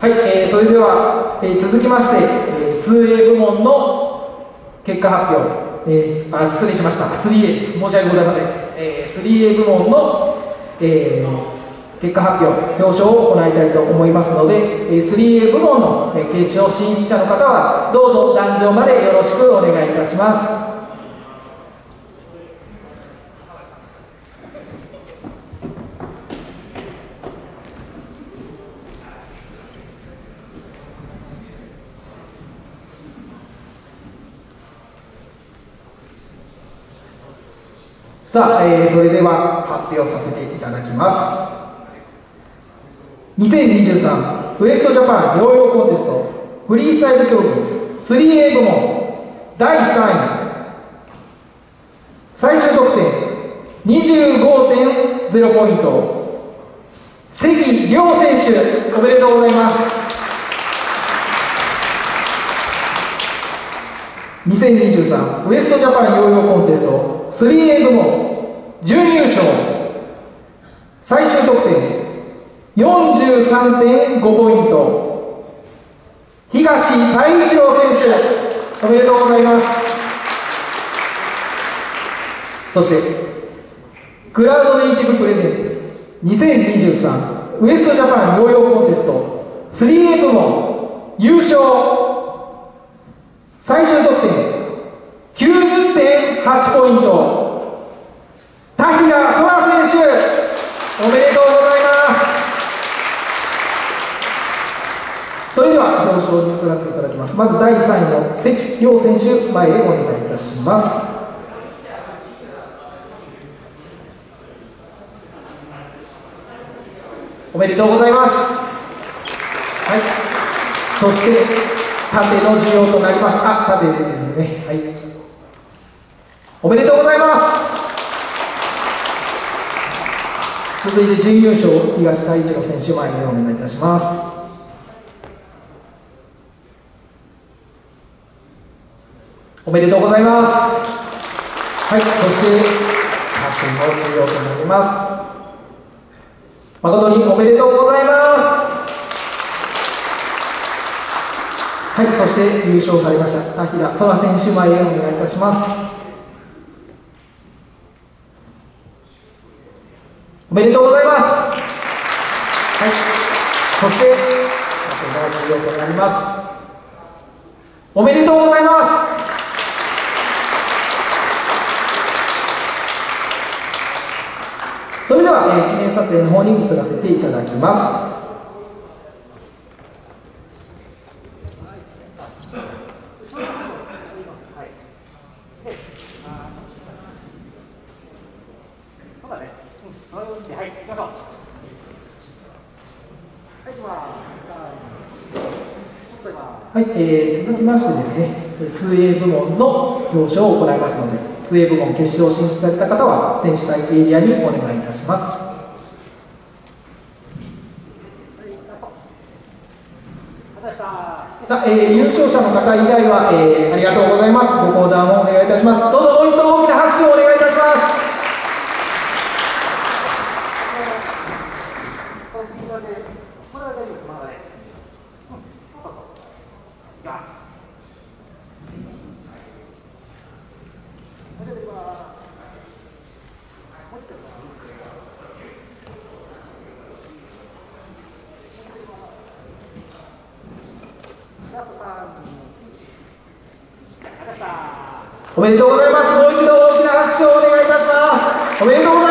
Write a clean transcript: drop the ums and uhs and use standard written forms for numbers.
はい、それでは、続きまして、2A 部門の結果発表、失礼しました、3A です。申し訳ございません。3A 部門の、結果発表、表彰を行いたいと思いますので、3A 部門の決勝進出者の方は、どうぞ壇上までよろしくお願いいたします。さあ、それでは発表させていただきます。2023ウエストジャパンヨーヨーコンテストフリースタイル競技 3A 部門第3位、最終得点 25.0 ポイント、関亮選手、おめでとうございます。2023ウエストジャパンヨーヨーコンテスト 3A 部門準優勝、最終得点 43.5 ポイント、東太一郎選手、おめでとうございます。そしてクラウドネイティブプレゼンツ2023ウエストジャパンヨーヨーコンテスト 3A 部門優勝、最終得点 90.8 ポイント、田平空選手、おめでとうございます。それでは表彰に移らせていただきます。まず第3位の関亮選手、前へお願いいたします。おめでとうございます。はい、そして盾の授与となります。盾ですね。はい、おめでとうございます。続いて準優勝東太一郎選手、前にお願いいたします。おめでとうございます。はい、そして盾の授与となります。誠におめでとうございます。はい、そして優勝されました田平空選手、前へお願いいたします。おめでとうございます。はい、そして盾の授与となります。おめでとうございます。それでは、記念撮影の方に移らせていただきます。はい、続きましてですね、2A 部門の表彰を行いますので、2A 部門決勝進出された方は選手待機エリアにお願いいたします。さあ、優勝者の方以外は、ありがとうございます。ご講談をお願いいたします。どうぞもう一度大きな拍手をお願いいたします。おめでとうございます。もう一度大きな拍手をお願いいたします。おめでとうございます。